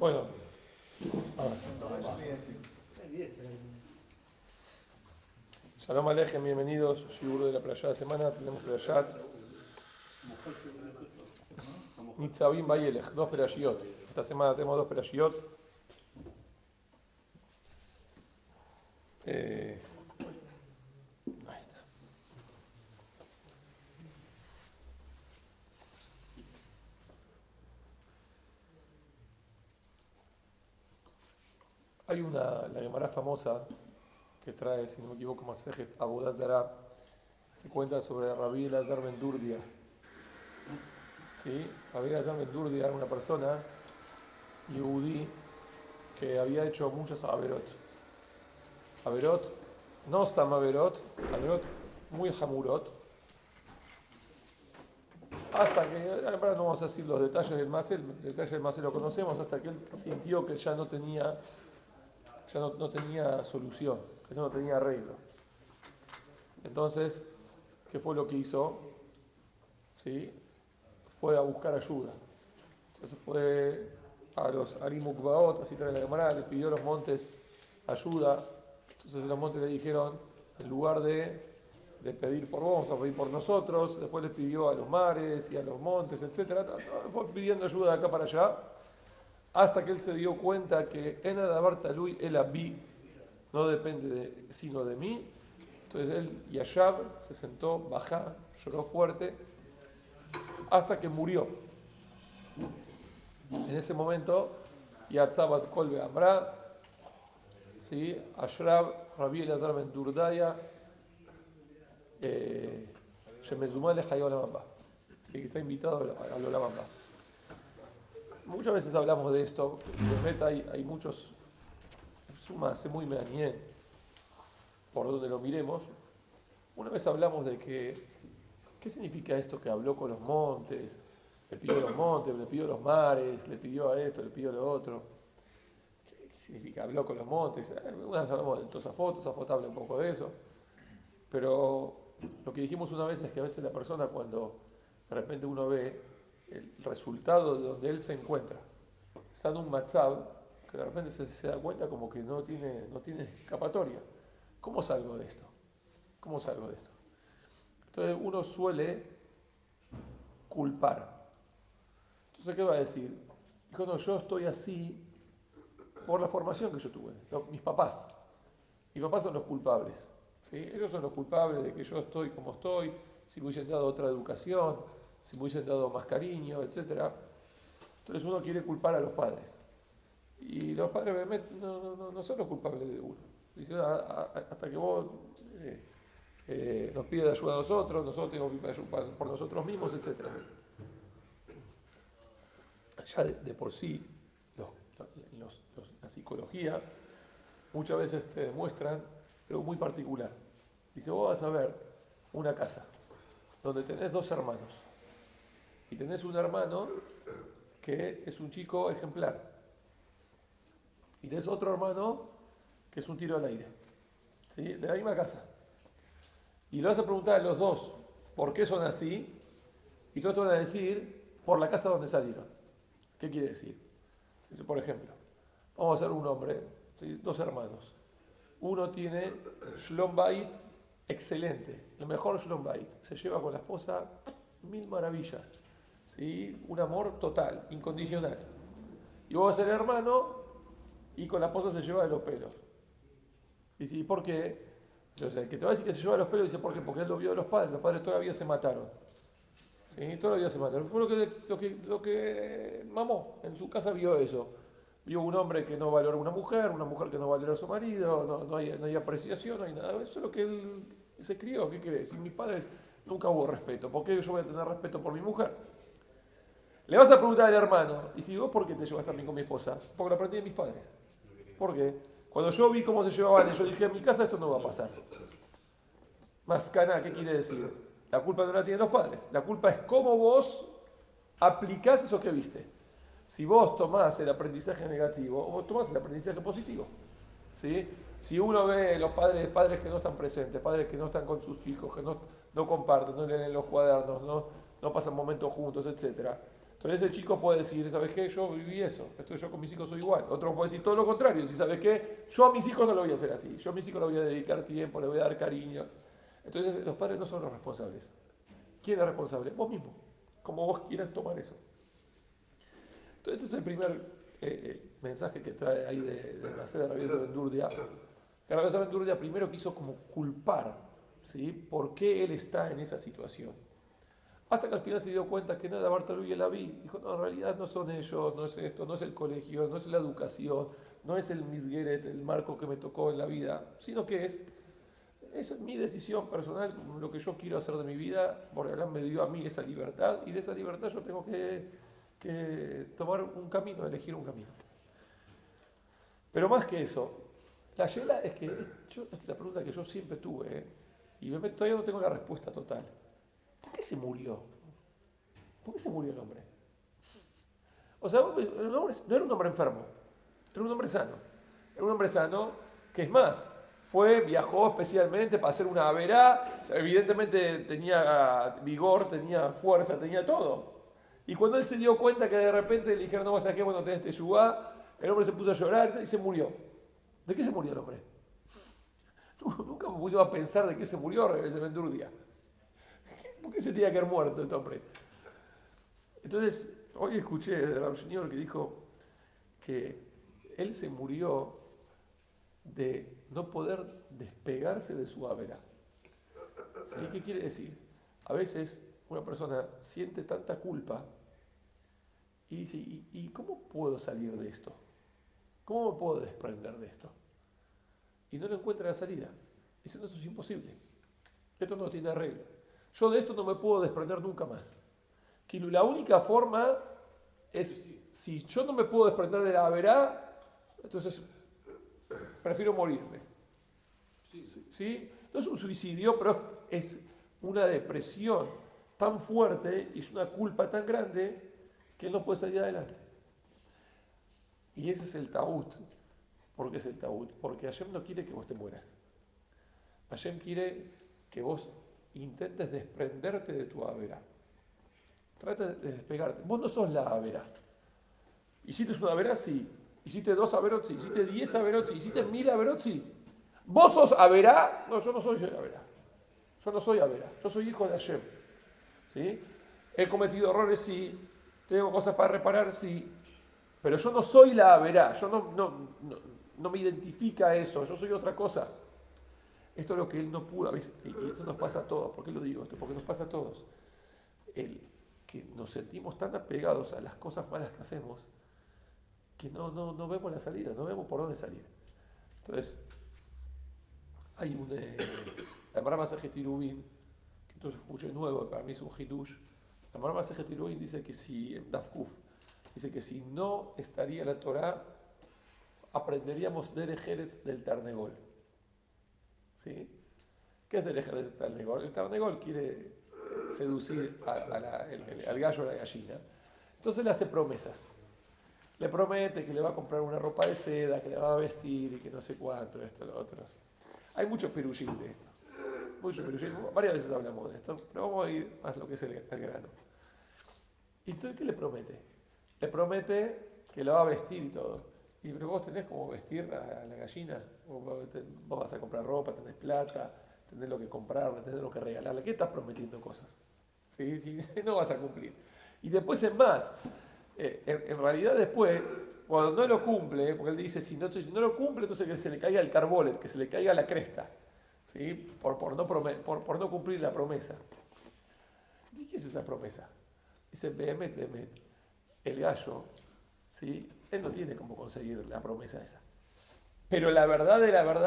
Bueno, a ver. Shalom Alejem, bienvenidos. Shiur de la playa de semana. Tenemos Playat Nitzavim Bayelech, dos Playot. Esta semana tenemos dos Playot. Ahí está. Hay la Gemara famosa que trae, si no me equivoco, Masejet Avodah Zarah, que cuenta sobre Rabbi Elazar ben Durdia. ¿Sí? Rabbi Elazar ben Durdia era una persona, Yehudí, que había hecho muchas Averot. Averot, no Stam Averot muy Hamurot. Hasta que, ahora no vamos a decir los detalles del Masel, el detalle del Masel lo conocemos, hasta que él sintió que ya no tenía solución, que ya no tenía arreglo. Entonces, ¿qué fue lo que hizo? ¿Sí? Fue a buscar ayuda. Entonces fue a los Arimukbaot, así trae la Gemara, le pidió a los montes ayuda. Entonces los montes le dijeron, en lugar de pedir por vos, vamos a pedir por nosotros. Después le pidió a los mares y a los montes, etc. Fue pidiendo ayuda de acá para allá, hasta que él se dio cuenta que en Adabar Talui el Abí no depende sino de mí. Entonces él, Yashab, se sentó, bajá, lloró fuerte, hasta que murió. En ese momento, Yatzabat Kolbe Amra, ¿sí? Ashrab, Rabbi Elazar ben Durdaya, Shemezumá le Hayó Olam, que está invitado al Olam Haba. Muchas veces hablamos de esto, y de Meta hay muchos, hace muy bien, por donde lo miremos. Una vez hablamos de ¿qué significa esto que habló con los montes? Le pidió a los montes, le pidió a los mares, le pidió a esto, le pidió a lo otro. ¿Qué significa? Habló con los montes. Una vez hablamos del Tosafot habla un poco de eso. Pero lo que dijimos una vez es que a veces la persona, cuando de repente uno ve el resultado de donde él se encuentra, está en un matzab, que de repente se da cuenta como que no tiene escapatoria. ¿Cómo salgo de esto? Entonces uno suele culpar. Entonces, ¿qué va a decir? Dijo, no, yo estoy así por la formación que yo tuve. Mis papás son los culpables. ¿Sí? Ellos son los culpables de que yo estoy como estoy, si me hubiesen dado otra educación, si me hubiesen dado más cariño, etc. Entonces uno quiere culpar a los padres. Y los padres no son los culpables de uno. Dice, hasta que vos nos pides ayuda a nosotros tenemos que pedir ayuda por nosotros mismos, etc. Ya de por sí, la psicología muchas veces te demuestran algo muy particular. Dice, vos vas a ver una casa donde tenés dos hermanos y tenés un hermano que es un chico ejemplar y tenés otro hermano que es un tiro al aire, ¿sí? De la misma casa. Y le vas a preguntar a los dos por qué son así, y todos te van a decir por la casa donde salieron. ¿Qué quiere decir? Por ejemplo, vamos a hacer un hombre, ¿sí? Dos hermanos. Uno tiene Shlom Bait excelente, el mejor Shlom Bait. Se lleva con la esposa mil maravillas, ¿sí? Un amor total, incondicional. Y vos vas a ser hermano y con la esposa se lleva de los pelos. Y dice, ¿y por qué? Entonces, el que te va a decir que se lleva los pelos dice, ¿por qué? Porque él lo vio de los padres todavía se mataron. ¿Sí? Todavía se mataron. Fue lo que mamó. En su casa vio eso. Vio un hombre que no valora a una mujer que no valora a su marido, no hay apreciación, no hay nada. Eso es lo que él se crió. ¿Qué quiere decir? Mis padres nunca hubo respeto. ¿Por qué yo voy a tener respeto por mi mujer? Le vas a preguntar al hermano, y si vos, ¿por qué te llevas también con mi esposa? Porque lo aprendí de mis padres. ¿Por qué? Cuando yo vi cómo se llevaban, yo dije, en mi casa esto no va a pasar. Mascana, ¿qué quiere decir? La culpa no la tienen los padres. La culpa es cómo vos aplicás eso que viste. Si vos tomás el aprendizaje negativo, o vos tomás el aprendizaje positivo. ¿Sí? Si uno ve los padres que no están presentes, padres que no están con sus hijos, que no comparten, no leen los cuadernos, no pasan momentos juntos, etc. Entonces el chico puede decir, ¿sabes qué? Yo viví eso, esto yo con mis hijos soy igual. Otro puede decir todo lo contrario, si sabes qué, yo a mis hijos no lo voy a hacer así, yo a mis hijos le voy a dedicar tiempo, le voy a dar cariño. Entonces los padres no son los responsables. ¿Quién es responsable? Vos mismo, como vos quieras tomar eso. Entonces este es el primer mensaje que trae ahí de la sede de Rabbi Eliezer ben Durdia. Que Rabbi Eliezer ben Durdia primero quiso como culpar, ¿sí? ¿Por qué él está en esa situación? Hasta que al final se dio cuenta que nada, Bartolú y el Aví, dijo, no, en realidad no son ellos, no es esto, no es el colegio, no es la educación, no es el misgueret, el marco que me tocó en la vida, sino que es mi decisión personal, lo que yo quiero hacer de mi vida, porque Allah me dio a mí esa libertad, y de esa libertad yo tengo que tomar un camino, elegir un camino. Pero más que eso, la yela es que, es la pregunta que yo siempre tuve, y todavía no tengo la respuesta total. ¿Por qué se murió? ¿Por qué se murió el hombre? O sea, el hombre no era un hombre enfermo, era un hombre sano. Era un hombre sano que es más, viajó especialmente para hacer una averá, evidentemente tenía vigor, tenía fuerza, tenía todo. Y cuando él se dio cuenta que de repente le dijeron, no vas a qué, bueno, tenés yugá, el hombre se puso a llorar y se murió. ¿De qué se murió el hombre? Nunca me puse a pensar de qué se murió ese ben Durdia. ¿Por qué se tenía que haber muerto este hombre? Entonces, hoy escuché de Rav Señor que dijo que él se murió de no poder despegarse de su avera. ¿Sí? ¿Qué quiere decir? A veces una persona siente tanta culpa y dice, ¿y cómo puedo salir de esto? ¿Cómo me puedo desprender de esto? Y no le encuentra la salida. Dice, no, esto es imposible. Esto no tiene arreglo. Yo de esto no me puedo desprender nunca más. Que la única forma es, si yo no me puedo desprender de la verá, entonces prefiero morirme. ¿Sí? No es un suicidio, pero es una depresión tan fuerte y es una culpa tan grande que él no puede salir adelante. Y ese es el taúd. ¿Por qué es el taúd? Porque Hashem no quiere que vos te mueras. Hashem quiere que vos intentes desprenderte de tu avera. Trata de despegarte. Vos no sos la avera. ¿Hiciste una avera? Sí. ¿Hiciste 2 averot? Sí. ¿Hiciste 10 averot? Sí. ¿Hiciste 1000 averot? Sí. ¿Vos sos avera? No, yo no soy avera. Yo no soy avera. Yo soy hijo de Hashem. ¿Sí? He cometido errores, sí. Tengo cosas para reparar, sí. Pero yo no soy la avera. Yo no me identifica eso. Yo soy otra cosa. Esto es lo que él no pudo. Y esto nos pasa a todos. ¿Por qué lo digo esto? Porque nos pasa a todos. Que nos sentimos tan apegados a las cosas malas que hacemos que no vemos la salida, no vemos por dónde salir. Entonces, hay la Mará Masejet Irubín, que entonces escuché nuevo, para mí es un hidush. La Mará Masejet Irubín dice que si, en Dafkuf, dice que si no estaría la Torá, aprenderíamos Derech Eretz del Tarnegol. ¿Sí? ¿Qué es Derech Eretz del Tarnegol? El Tarnegol quiere seducir al gallo o a la gallina. Entonces le hace promesas. Le promete que le va a comprar una ropa de seda, que le va a vestir y que no sé cuánto, esto, lo otro. Hay muchos perullín de esto. Muchos perullín. Varias veces hablamos de esto, pero vamos a ir más lo que es el grano. ¿Y entonces qué le promete? Le promete que la va a vestir y todo. Y pero vos tenés como vestir a la gallina. Vos vas a comprar ropa, tenés plata, tenés lo que comprarle, tenés lo que regalarle. ¿Qué estás prometiendo cosas? ¿Sí? No vas a cumplir. Y después es más. En realidad después, cuando no lo cumple, porque él dice, si no lo cumple, entonces que se le caiga el carbolet, que se le caiga la cresta, ¿sí? por no cumplir la promesa. ¿Y qué es esa promesa? Dice, Behemet, el gallo, ¿sí? Él no tiene cómo conseguir la promesa esa. Pero la verdad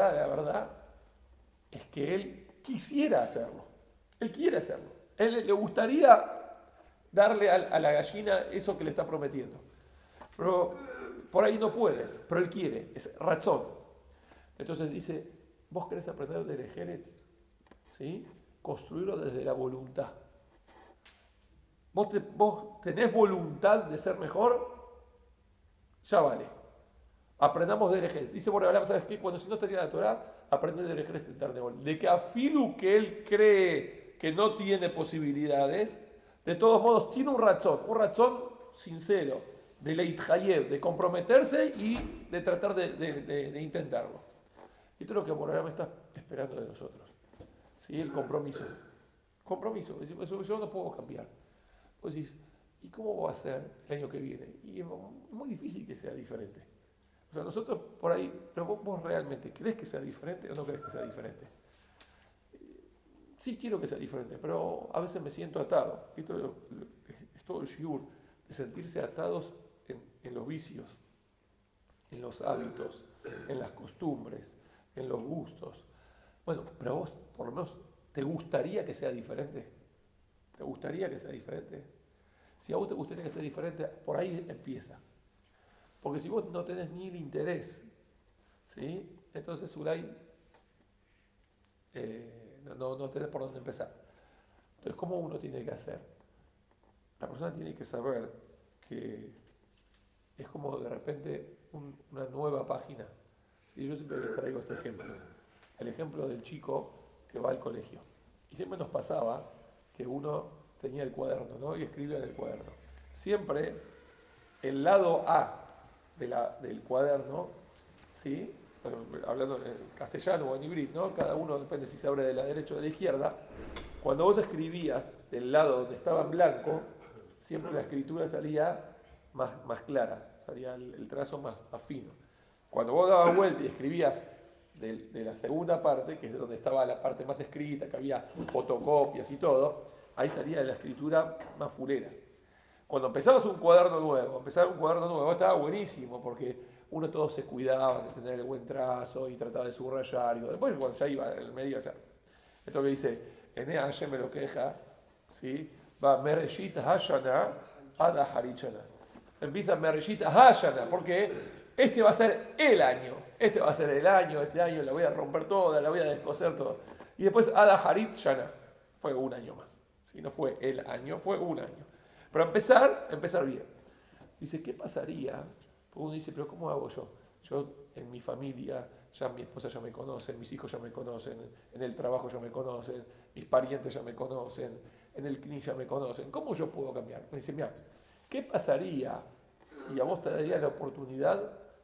es que él quisiera hacerlo. Él quiere hacerlo. Él le gustaría darle a la gallina eso que le está prometiendo. Pero por ahí no puede, pero él quiere, es razón. Entonces dice, vos querés aprender de Eretz, ¿sí? Construirlo desde la voluntad. Vos tenés voluntad de ser mejor, ya vale. Aprendamos de Eretz. Dice, bueno, ahora ¿sabes qué? Cuando si no tenía la Torah, aprende de Eretz del Tarnegol. De que afilu que él cree que no tiene posibilidades, de todos modos, tiene un razón sincero, de leithayev, de comprometerse y de tratar de intentarlo. Y esto es lo que Borolán está esperando de nosotros. ¿Sí? El compromiso. Compromiso. Es decir, eso yo no puedo cambiar. Pues decís, ¿y cómo va a ser el año que viene? Y es muy difícil que sea diferente. O sea, nosotros por ahí, pero vos realmente, ¿crees que sea diferente o no crees que sea diferente? Sí quiero que sea diferente, pero a veces me siento atado. Esto es todo el shiur, de sentirse atados en los vicios, en los hábitos, en las costumbres, en los gustos. Bueno, pero vos, por lo menos, ¿te gustaría que sea diferente? ¿Te gustaría que sea diferente? Si a vos te gustaría que sea diferente, por ahí empieza. Porque si vos no tenés ni el interés, ¿sí? Entonces, Uray, no tenés por dónde empezar. Entonces, ¿cómo uno tiene que hacer? La persona tiene que saber que es como de repente una nueva página. Y yo siempre les traigo este ejemplo. El ejemplo del chico que va al colegio. Y siempre nos pasaba que uno tenía el cuaderno, ¿no? Y escribía en el cuaderno. Siempre el lado A del cuaderno, ¿sí? Hablando en castellano o en hibrid, ¿no? Cada uno depende si se abre de la derecha o de la izquierda. Cuando vos escribías del lado donde estaba en blanco, siempre la escritura salía más clara, salía el trazo más fino. Cuando vos dabas vuelta y escribías de la segunda parte, que es donde estaba la parte más escrita, que había fotocopias y todo, ahí salía la escritura más fulera. Cuando empezaba un cuaderno nuevo, estaba buenísimo, porque uno todos se cuidaba de tener el buen trazo y trataba de subrayar. Y después, cuando ya iba en el medio, o sea, esto que dice, Ene Hashem me lo queja, ¿sí? Va Mereshit Hashana Ada Harichana. Empieza Mereshit Hashana, porque este va a ser el año. Este año la voy a romper toda, la voy a descoser toda. Y después Ada Harichana, fue un año más. ¿Sí? No fue el año, fue un año. Pero empezar bien. Dice, ¿qué pasaría? Porque uno dice, pero ¿cómo hago yo? Yo en mi familia, ya mi esposa ya me conoce, mis hijos ya me conocen, en el trabajo ya me conocen, mis parientes ya me conocen, en el CNI ya me conocen. ¿Cómo yo puedo cambiar? Me dice, mira, ¿qué pasaría si a vos te daría la oportunidad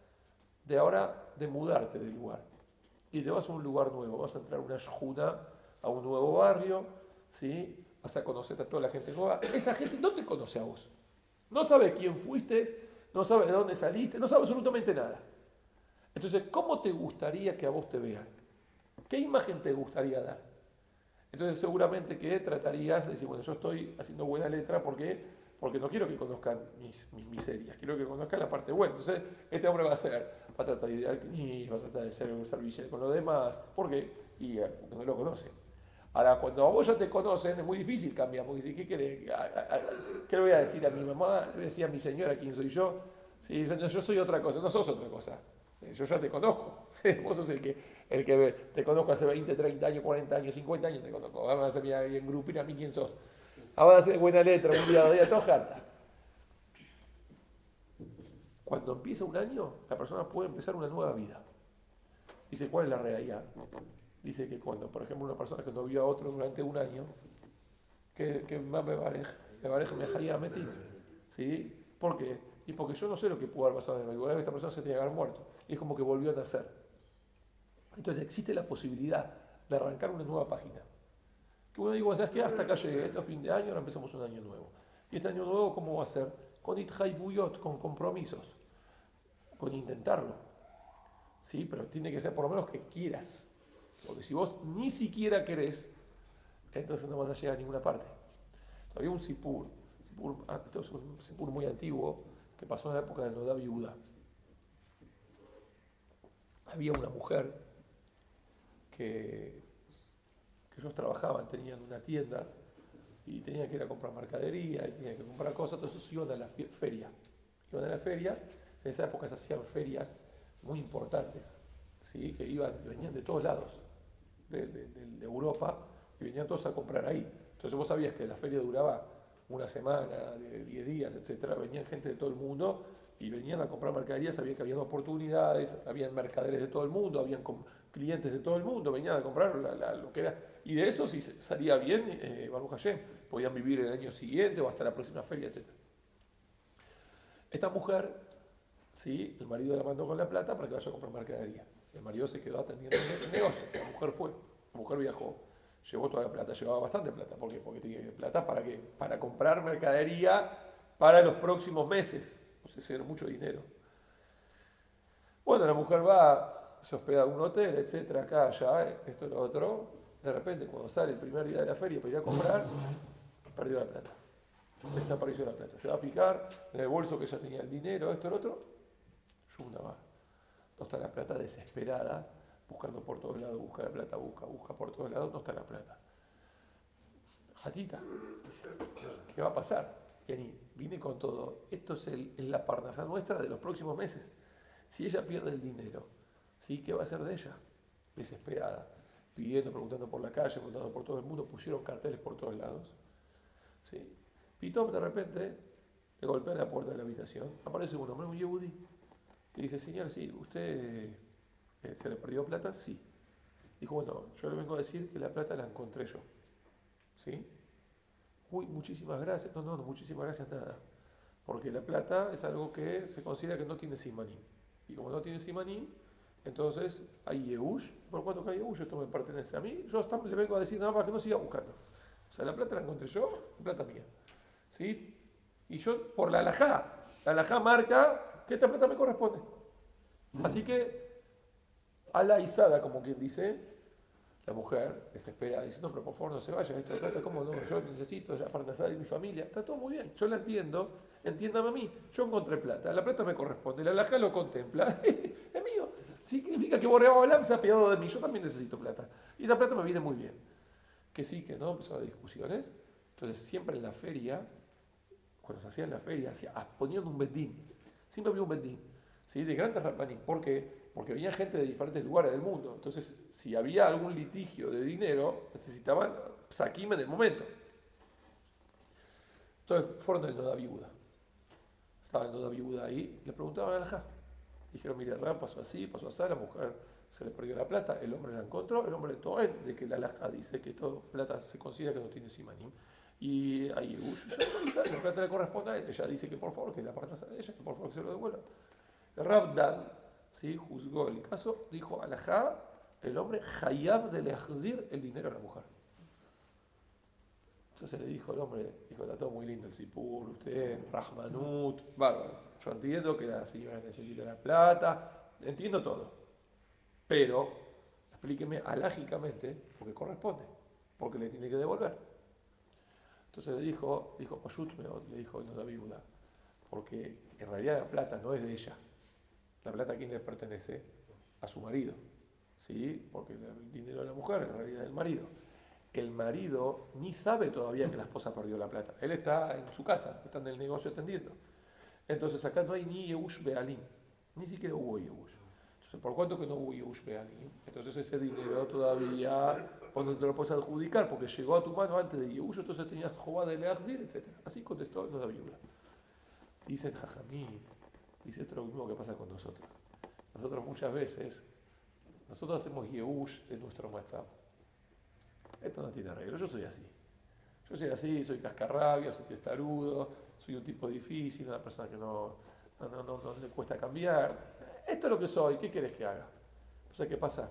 de ahora de mudarte del lugar? Y te vas a un lugar nuevo, vas a entrar a una shjuna, a un nuevo barrio, ¿sí? Vas a conocer a toda la gente nueva. Esa gente no te conoce a vos. No sabe quién fuiste, no sabe de dónde saliste, no sabe absolutamente nada. Entonces, ¿cómo te gustaría que a vos te vean? ¿Qué imagen te gustaría dar? Entonces, seguramente que tratarías de decir, bueno, yo estoy haciendo buena letra porque no quiero que conozcan mis miserias, quiero que conozcan la parte buena. Entonces, este hombre va a tratar de ir al CNI, va a tratar de ser un servicio con los demás. ¿Por qué? Porque no lo conocen. Ahora, cuando a vos ya te conocen, es muy difícil cambiar, porque si, ¿qué querés? ¿Qué le voy a decir a mi mamá? ¿Le voy a decir a mi señora quién soy yo? Sí, yo soy otra cosa, no sos otra cosa. Yo ya te conozco. Vos sos el que te conozco hace 20, 30 años, 40 años, 50 años, te conozco. Vamos a hacer bien grupina, a mí quién sos. Ahora hacer buena letra, un día, 2 días, todo harta. Cuando empieza un año, la persona puede empezar una nueva vida. Dice, ¿cuál es la realidad? Dice que cuando, por ejemplo, una persona que no vio a otro durante un año, que más me pareja me haya metido. ¿Sí? ¿Por qué? Y porque yo no sé lo que pudo haber pasado en el lugar, esta persona se tenía que haber muerto. Y es como que volvió a nacer. Entonces existe la posibilidad de arrancar una nueva página. Que uno diga, ¿sabes qué? Hasta acá llegué, esto es fin de año, ahora empezamos un año nuevo. Y este año nuevo, ¿cómo va a ser? Con ithaibuyot, con compromisos, con intentarlo. ¿Sí? Pero tiene que ser por lo menos que quieras. Porque si vos ni siquiera querés, entonces no vas a llegar a ninguna parte. Había un sipur esto es un sipur muy antiguo, que pasó en la época del Nodab Yehuda. Había una mujer que ellos trabajaban, tenían una tienda y tenían que ir a comprar mercadería y tenían que comprar cosas, entonces iban a la feria. Iban a la feria, en esa época se hacían ferias muy importantes, ¿sí? Que venían de todos lados, de Europa, y venían todos a comprar ahí. Entonces vos sabías que la feria duraba una semana, 10 días, etc. Venían gente de todo el mundo y venían a comprar mercadería, sabían que habían oportunidades, habían mercaderes de todo el mundo, habían clientes de todo el mundo, venían a comprar lo que era. Y de eso, si salía bien, Baruch Hashem, podían vivir el año siguiente o hasta la próxima feria, etc. Esta mujer, ¿sí? El marido la mandó con la plata para que vaya a comprar mercadería. El marido se quedó atendiendo el negocio. La mujer fue, la mujer viajó, llevó toda la plata, llevaba bastante plata. ¿Por qué? Porque tenía plata para qué? Para comprar mercadería para los próximos meses. No sé si era mucho dinero. Bueno, la mujer va, se hospeda en un hotel, etcétera, acá, allá, esto y lo otro. De repente, cuando sale el primer día de la feria para ir a comprar, perdió la plata. Desapareció la plata. Se va a fijar en el bolso que ella tenía el dinero, esto y lo otro. Yunda va. No está la plata, desesperada, buscando por todos lados, busca la plata, busca por todos lados, no está la plata. Jayita, ¿qué va a pasar? Yani, vine con todo. Esto es la parnasá nuestra de los próximos meses. Si ella pierde el dinero, ¿sí? ¿Qué va a hacer de ella? Desesperada, pidiendo, preguntando por la calle, preguntando por todo el mundo, pusieron carteles por todos lados. ¿Sí? Pitom de repente le golpea la puerta de la habitación, aparece un hombre, un yehudí, y dice, señor, sí, ¿usted se le perdió plata? Sí. Dijo, bueno, yo le vengo a decir que la plata la encontré yo. ¿Sí? Uy, muchísimas gracias. No, muchísimas gracias, nada. Porque la plata es algo que se considera que no tiene simanim. Y como no tiene simanim, entonces hay Yehush. Por cuanto que hay Yehush, esto me pertenece a mí. Yo hasta le vengo a decir nada más que no siga buscando. O sea, la plata la encontré yo, plata mía. ¿Sí? Y yo, por la halajá marca que esta plata me corresponde. Así que, a la izada, como quien dice, la mujer desesperada, diciendo, no, pero por favor no se vaya, esta plata, ¿cómo no? Yo necesito la parnasá de mi familia. Está todo muy bien, yo la entiendo, entiéndame a mí. Yo encontré plata, la plata me corresponde, la halajá lo contempla, es mío. Significa que Borea Olam se ha apiadado de mí, yo también necesito plata. Y esa plata me viene muy bien. Que sí, que no, empezaron discusiones. Entonces, siempre en la feria, cuando se hacía en la feria, ponían un bedín. Siempre había un bedín, ¿sí? De grandes rapanín. ¿Por qué? Porque venía gente de diferentes lugares del mundo. Entonces, si había algún litigio de dinero, necesitaban saquime en el momento. Entonces, fueron del Noda Viuda. Estaba el Noda Viuda ahí, le preguntaban al Alajá. Dijeron, mira, pasó así, la mujer se le perdió la plata, el hombre la encontró, el hombre todo de que la Alajá dice que toda plata se considera que no tiene simanim. Y ahí la plata le corresponde a él. Ella dice que por favor, que la parte de ella, que por favor que se lo devuelva. El Rabdan, ¿sí? Juzgó el caso, dijo alajá, el hombre hayab de lehzir el dinero a la mujer. Entonces le dijo el hombre, dijo, está todo muy lindo el sipur, usted, Rahmanut, bárbaro. Yo entiendo que la señora necesita la plata, entiendo todo. Pero explíqueme alágicamente, porque corresponde, porque le tiene que devolver. Entonces le dijo Pashut Meod, le dijo no la viuda, porque en realidad la plata no es de ella. La plata a quién le pertenece? A su marido. ¿Sí? Porque el dinero de la mujer en realidad es del marido. El marido ni sabe todavía que la esposa perdió la plata. Él está en su casa, está en el negocio atendiendo. Entonces acá no hay ni Yehush Bealim, ni siquiera hubo Yehush. Entonces, ¿por cuánto que no hubo Yehush Bealim? Entonces ese dinero todavía, cuando te lo puedes adjudicar, porque llegó a tu mano antes de Yehush, entonces tenías Jobá de Leachzir, etc. Así contestó la viuda. Dicen Jajamí, dice esto es lo mismo que pasa con nosotros. Nosotros muchas veces, nosotros hacemos Yehush de nuestro WhatsApp. Esto no tiene arreglo, yo soy así. Yo soy así, soy cascarrabia, soy testarudo, soy un tipo difícil, una persona que no le cuesta cambiar. Esto es lo que soy, ¿qué quieres que haga? O sea, ¿qué pasa?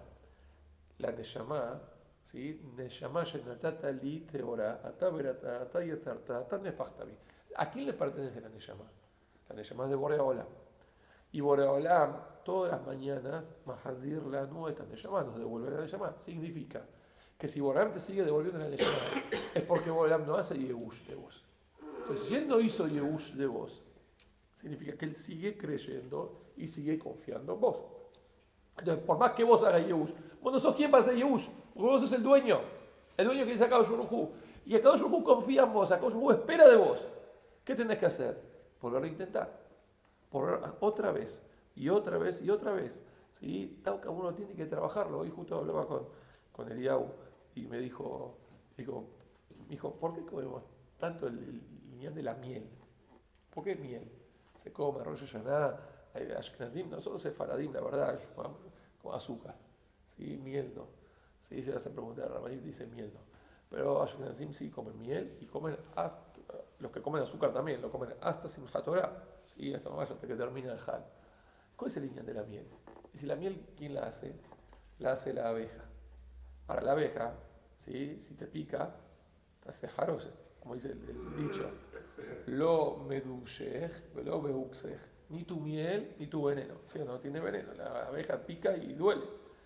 La Neshama, ¿sí? Neshama Shenatata Li Teora, Ataberata, Atayezarta, Atanefachtavi. ¿A quién le pertenece la Neshama? La Neshama es de Borea Olam. Y Borea Olam, todas las mañanas, Mahazir la Nueta Neshama, nos devuelve la Neshama. Significa que si Borea Olam te sigue devolviendo la Neshama, es porque Borea Olam no hace Yehush de vos. Entonces, si él no hizo Yehush de vos, significa que él sigue creyendo y sigue confiando en vos. Entonces, por más que vos hagas Yehush, vos no sos quien va a hacer Yehush, porque vos sos el dueño que dice Akadosh Baruj Hu. Y Akadosh Baruj Hu confía en vos, Akadosh Baruj Hu espera de vos. ¿Qué tenés que hacer? Volver a intentar. Volver otra vez, y otra vez, y otra vez. ¿Sí? Cada uno tiene que trabajarlo. Hoy justo hablaba con Eliau y me dijo, ¿por qué comemos tanto el lineal de la miel? ¿Por qué miel? Se come Rosh Hashanah, Ashkenazim, nosotros sefaradim, la verdad, con azúcar, ¿sí? Miel no. ¿Sí? Se le hace preguntar a Ramayim, dice miel no. Pero Ashkenazim sí comen miel y comen, los que comen azúcar también, lo comen hasta Simchat Torah, ¿sí? ¿sí? Hasta mayo, hasta que termina el Hag. ¿Cuál es el línea de la miel? Y si la miel, ¿quién la hace? La hace la abeja. Ahora, la abeja, ¿sí? Si te pica, te hace jarosh, como dice el dicho. Lo medushech, lo beuxej. Ni tu miel, ni tu veneno. ¿Sí? No tiene veneno. La abeja pica y duele.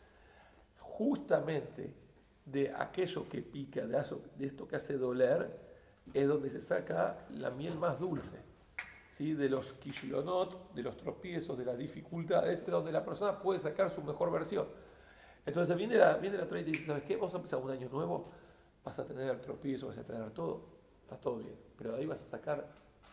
Justamente de aquello que pica, de esto que hace doler, es donde se saca la miel más dulce. ¿Sí? De los kishilonot, de los tropiezos, de las dificultades, es donde la persona puede sacar su mejor versión. Entonces viene la Torah y te dice, ¿sabes qué? Vamos a empezar un año nuevo, vas a tener tropiezos, vas a tener todo, está todo bien. Pero de ahí vas a sacar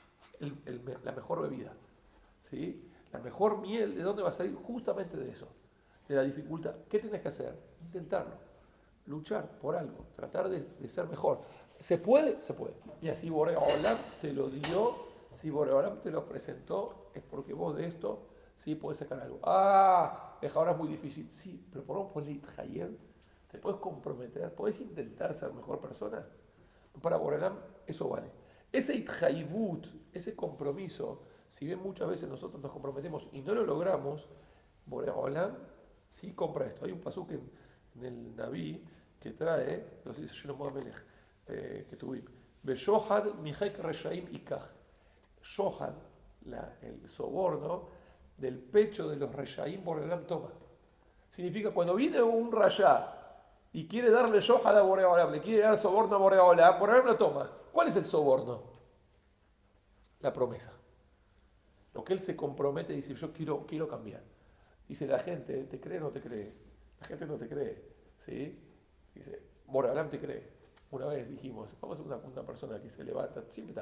la mejor bebida. ¿Sí? La mejor miel, ¿de dónde va a salir? Justamente de eso, de la dificultad. ¿Qué tienes que hacer? Intentarlo, luchar por algo, tratar de ser mejor. ¿Se puede? Se puede. Y así Boreolam te lo dio, si Boreolam te lo presentó, es porque vos de esto sí podés sacar algo. Ahora es muy difícil. Sí, pero por un Ithayer, te puedes comprometer, puedes intentar ser mejor persona. Para Boreolam eso vale. Ese Ithaibut, ese compromiso, si bien muchas veces nosotros nos comprometemos y no lo logramos, Boreolam sí compra esto. Hay un pasuk en el Naví que trae, lo dice Shlomo Amelech, que tuvimos, Beshohad Mihek Reshaim Ikach. Shohad, el soborno del pecho de los Reshaim, Boreolam toma. Significa cuando viene un Rayá y quiere darle Shohad a Boreolam, le quiere dar soborno a Boreolam lo toma. ¿Cuál es el soborno? La promesa. Lo que él se compromete y dice, yo quiero cambiar. Dice la gente, ¿te cree o no te cree? La gente no te cree. ¿Sí? Dice, Boreolam te cree. Una vez dijimos, vamos a una persona que se levanta siempre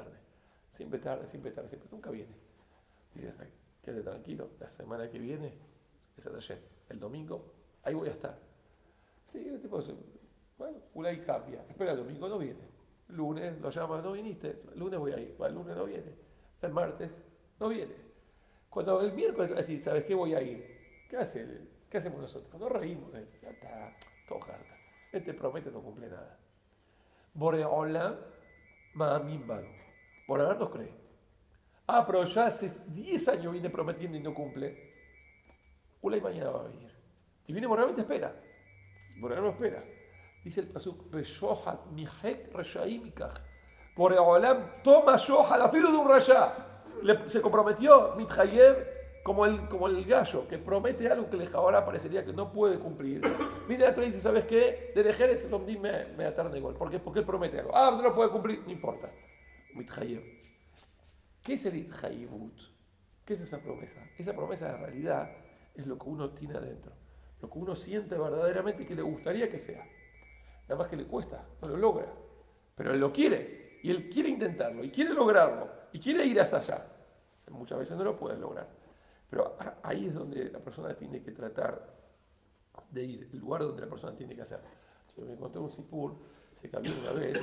tarde, nunca viene. Dice, quédate tranquilo, la semana que viene es Hashem. El domingo, ahí voy a estar. Sí, el tipo dice, bueno, Ulay cambia. Espera, el domingo no viene. El lunes lo llama, no viniste. El lunes voy a ir. El lunes no viene. El martes no viene. Cuando el miércoles así, ¿sabes qué? Voy a ir. ¿Qué hacemos nosotros? Nos reímos. Ya está, todo harta. Él te promete, no cumple nada. Boreolam, Ma'amin Banu. Boreolam nos cree. Pero ya hace 10 años viene prometiendo y no cumple. Ulay mañana va a venir. Y viene Boreolam y te espera. Boreolam no espera. Dice el pasuk, Beshohat Mihek Reshaim Ikach. Boreolam toma Shohat, a filo de un rayá. Se comprometió Mithayev como el gallo que promete algo que ahora parecería que no puede cumplir. Viene la Torah y dice, ¿sabes qué? De Dejeres Lomdim me atar de gol. ¿Por qué? Porque él promete algo. No lo puede cumplir, no importa. Mithayev. ¿Qué es el Ithaibut? ¿Qué es esa promesa? Esa promesa en realidad es lo que uno tiene adentro. Lo que uno siente verdaderamente que le gustaría que sea. Nada más que le cuesta, no lo logra. Pero él lo quiere. Y él quiere intentarlo. Y quiere lograrlo. Y quiere ir hasta allá. Muchas veces no lo puede lograr. Pero ahí es donde la persona tiene que tratar de ir. El lugar donde la persona tiene que hacer. Yo me encontré un sipur. Se cambió una vez.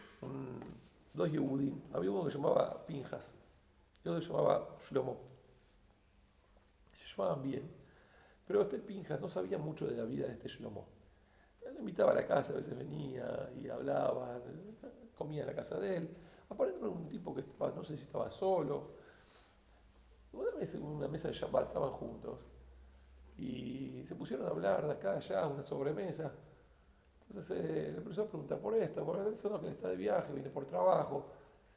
Dos Yehudim. Había uno que se llamaba Pinjas. Y otro que se llamaba Shlomo. Se llamaban bien. Pero este Pinjas no sabía mucho de la vida de este Shlomo. Lo invitaba a la casa, a veces venía y hablaba, comía en la casa de él. Aparentemente era un tipo que no sé si estaba solo. Una vez en una mesa de Shabbat estaban juntos y se pusieron a hablar de acá, allá, una sobremesa. Entonces le empezó a preguntar por esto, porque él dijo no, que él está de viaje, viene por trabajo,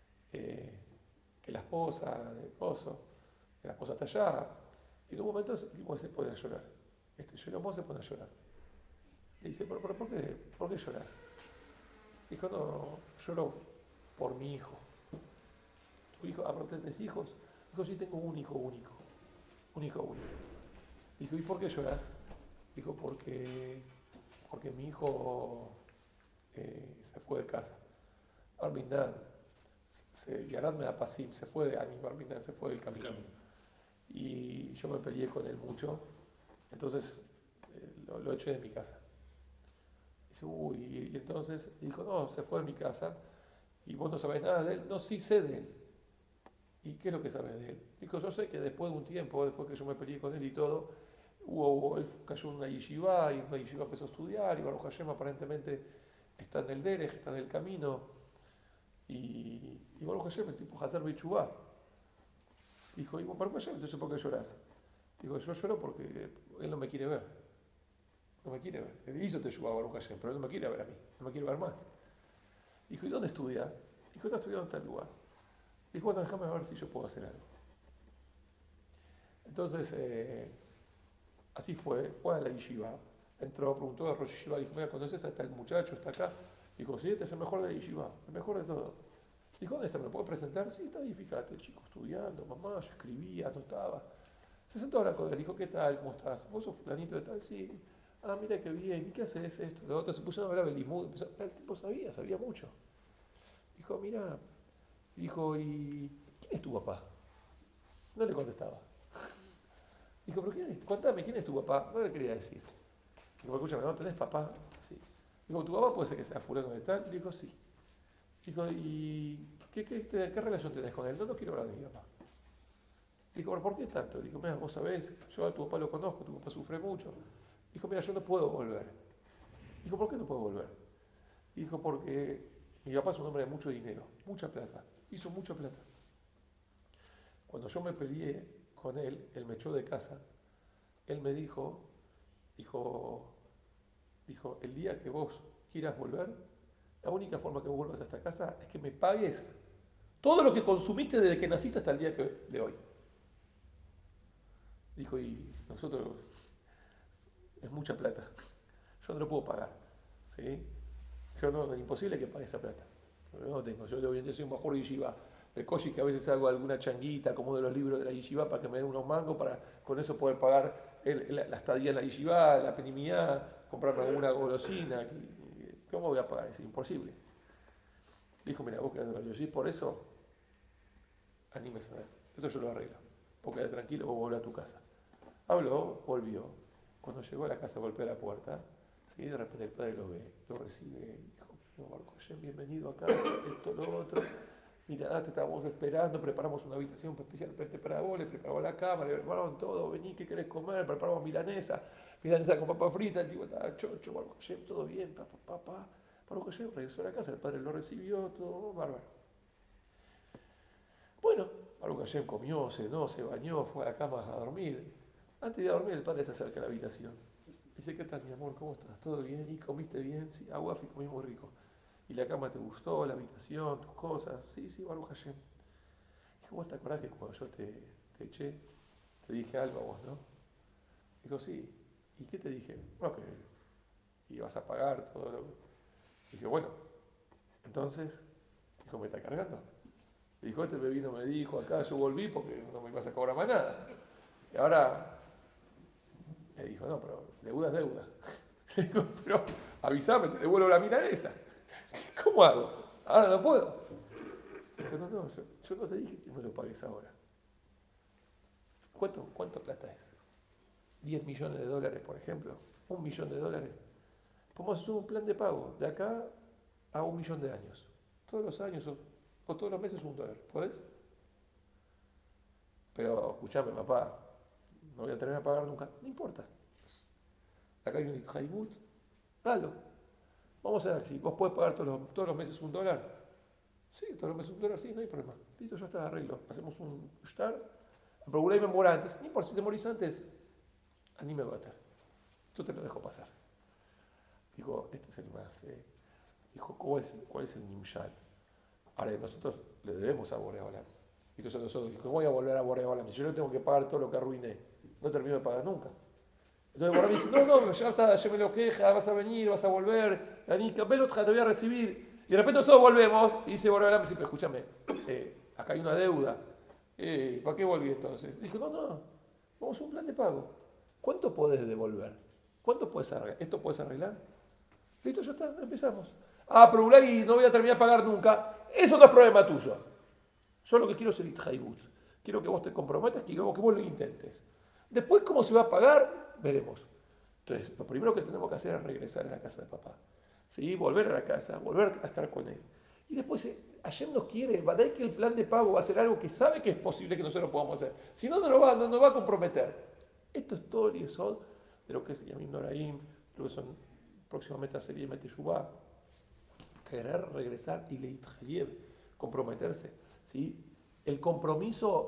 que la esposa, que la esposa está allá. Y en un momento el tipo se pone a llorar. Shlomo se pone a llorar. Le dice, ¿pero por qué lloras? Dijo, no, lloro por mi hijo. ¿Tu hijo? ¿Pero tenés hijos? Dijo, sí, tengo un hijo único. Un hijo único. Dijo, ¿y por qué lloras? Dijo, porque mi hijo se fue de casa. Barminan, Yarad me da pasim, se fue de Ani, Barminan se fue del camino. Y yo me peleé con él mucho. Entonces lo eché de mi casa. Y entonces dijo, no, se fue de mi casa y vos no sabés nada de él. No, sí sé de él. ¿Y qué es lo que sabes de él? Dijo, yo sé que después de un tiempo, después que yo me peleé con él y todo, él cayó en una yeshiva y en una yeshiva empezó a estudiar y Baruch Hashem aparentemente está en el derech, está en el camino y Baruch Hashem, el tipo Hazar Bechubá. Dijo, y Baruch Hashem, entonces ¿por qué llorás? Dijo, yo lloro porque él no me quiere ver. No me quiere ver. Él hizo Teshuvah Baruch Hashem, pero él no me quiere ver a mí. No me quiere ver más. Dijo, ¿y dónde estudia? Dijo, está estudiando en tal lugar. Dijo, bueno, déjame ver si yo puedo hacer algo. Entonces, así fue a la yeshiva. Entró, preguntó a Rosh Yeshiva, dijo, mira, ¿conoces a este muchacho? Está acá. Dijo, sí, este es el mejor de la yeshiva, el mejor de todo. Dijo, ¿dónde está? ¿Me lo puedo presentar? Sí, está ahí, fíjate, el chico estudiando, mamá, yo escribía, anotaba. Se sentó a hablar con él, dijo, ¿qué tal? ¿Cómo estás? ¿Vos sos fulanito de tal? Sí. Ah, mira qué bien, ¿y qué haces esto? Lo otro, se puso a hablar de Limud, el tipo sabía mucho. Dijo, mira, dijo, ¿y quién es tu papá? No le contestaba. Dijo, ¿pero quién es? Contame, ¿quién es tu papá? No le quería decir. Dijo, escúchame, ¿no tenés papá? Sí. Dijo, ¿tu papá puede ser que sea fulano de tal? Dijo, sí. Dijo, ¿y qué relación tenés con él? No quiero hablar de mi papá. Dijo, ¿pero por qué tanto? Dijo, mira, vos sabés, yo a tu papá lo conozco, tu papá sufre mucho. Dijo, mira, yo no puedo volver. Dijo, ¿por qué no puedo volver? Dijo, porque mi papá es un hombre de mucho dinero, mucha plata, hizo mucha plata. Cuando yo me peleé con él me echó de casa, él me dijo, el día que vos quieras volver, la única forma que vos vuelvas a esta casa es que me pagues todo lo que consumiste desde que naciste hasta el día de hoy. Dijo, y nosotros, es mucha plata, yo no lo puedo pagar, ¿sí? Yo no, es imposible que pague esa plata. Yo no tengo, yo hoy en día soy un bajor de yeshiva. El koji que a veces hago alguna changuita, como de los libros de la yeshiva, para que me den unos mangos, para con eso poder pagar la estadía en la yeshiva, la penimidad, comprarme alguna golosina. ¿Cómo voy a pagar? Es imposible. Dijo, mira, vos quedás en la yeshiva, por eso, anímese a ver. Esto yo lo arreglo. Vos quedás tranquilo, vos volvés a tu casa. Habló, volvió. Cuando llegó a la casa, golpeó la puerta. ¿Sí? De repente el padre lo ve, lo recibe, dijo, Baruch Hashem, bienvenido acá, esto, lo otro. Mira, te estábamos esperando, preparamos una habitación especialmente para vos, le preparamos la cama, le prepararon todo, vení, ¿qué querés comer? Preparamos milanesa con papa frita, el tipo estaba chocho, Baruch Hashem, todo bien, papá. Baruch Hashem regresó a la casa, el padre lo recibió, todo bárbaro. Bueno, Baruch Hashem comió, cenó, se bañó, fue a la cama a dormir. Antes de dormir el padre se acerca a la habitación. Dice, ¿qué tal mi amor? ¿Cómo estás? ¿Todo bien? ¿Y comiste bien? Sí, aguafi, comí muy rico. ¿Y la cama te gustó? ¿La habitación? ¿Tus cosas? Sí, Baruch Hashem. Dijo, ¿vos te acordás que cuando yo te eché, te dije algo a vos, no? Dijo, sí. ¿Y qué te dije? No, que ibas a pagar todo lo... Dije, bueno, entonces, dijo, ¿me está cargando? Dijo, este me vino, me dijo, acá yo volví porque no me ibas a cobrar más nada. Y ahora, le dijo, no, pero deuda es deuda. Le digo, pero avísame, te devuelvo la milanesa. ¿Cómo hago? Ahora no puedo. Dijo, no, yo no te dije que me lo pagues ahora. ¿Cuánto plata es? 10 millones de dólares, por ejemplo. $1 millón. Podemos hacer un plan de pago de acá a 1 millón de años. Todos los años o todos los meses $1. ¿Podés? Pero escuchame, papá, no voy a tener que pagar nunca. No importa. Acá hay un Ithaimut. Dalo. Vamos a ver si vos podés pagar todos los meses $1. Sí, todos los meses $1, sí, no hay problema. Listo, ya está, arreglo. Hacemos un shtar. Procuré me morir antes. No importa, si te morís antes, a mí me va a matar. Yo te lo dejo pasar. Dijo, este es el más. Dijo, ¿cuál es el Nimshal? Ahora, nosotros le debemos a Borei Olam. Y nosotros, dijo, ¿cómo voy a volver a Borei Olam? Si yo no tengo que pagar todo lo que arruiné, no termino de pagar nunca. Entonces Borei dice, no, ya está, ya me lo queja, vas a venir, vas a volver, Anika, Belotja, te voy a recibir. Y de repente nosotros volvemos, y dice Borei Olam, pero escúchame, acá hay una deuda. ¿Para qué volví entonces? Dijo, no, vamos a un plan de pago. ¿Cuánto podés devolver? ¿Cuánto puedes arreglar? ¿Esto puedes arreglar? Listo, ya está, empezamos. Pero Ulay no voy a terminar de pagar nunca. Eso no es problema tuyo. Yo lo que quiero es el Ithaibut. Quiero que vos te comprometas, quiero que vos lo intentes. Después, ¿cómo se va a pagar? Veremos. Entonces, lo primero que tenemos que hacer es regresar a la casa de papá. ¿Sí? Volver a la casa, volver a estar con él. Y después, Hashem nos quiere, va a dar que el plan de pago va a ser algo que sabe que es posible que nosotros podamos hacer. Si no, no nos va a comprometer. Esto es todo el yesod de lo que es Yamim Noraim, lo que son próximamente a serie Meteshuvah. Querer regresar y Leit Hayev, comprometerse. ¿Sí? El compromiso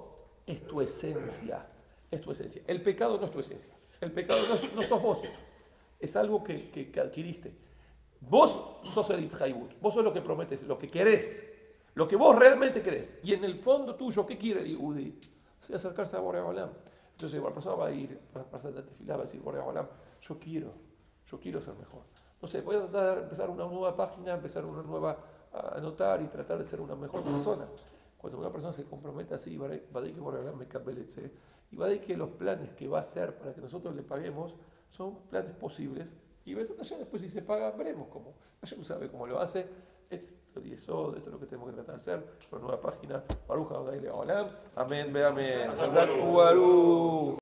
es tu esencia. Es tu esencia. El pecado no es tu esencia. El pecado no sos vos. Es algo que adquiriste. Vos sos el Ithaibut. Vos sos lo que prometes, lo que querés. Lo que vos realmente querés. Y en el fondo tuyo, ¿qué quiere el Yehudi? Es acercarse a Borei Olam. Entonces la persona va a ir, para hacer la tefilá, va a decir, Borei Olam, yo quiero ser mejor. No sé, voy a tratar de empezar una nueva página, empezar una nueva, a anotar y tratar de ser una mejor persona. Cuando una persona se compromete así, va a decir que Borei Olam me cabelece, y va a decir que los planes que va a hacer para que nosotros le paguemos son planes posibles. Y después si se paga, veremos cómo. Hashem sabe cómo lo hace. Esto es lo que tenemos que tratar de hacer. Una nueva página. Baruch Adonai Le'olam. Amén, ve amén.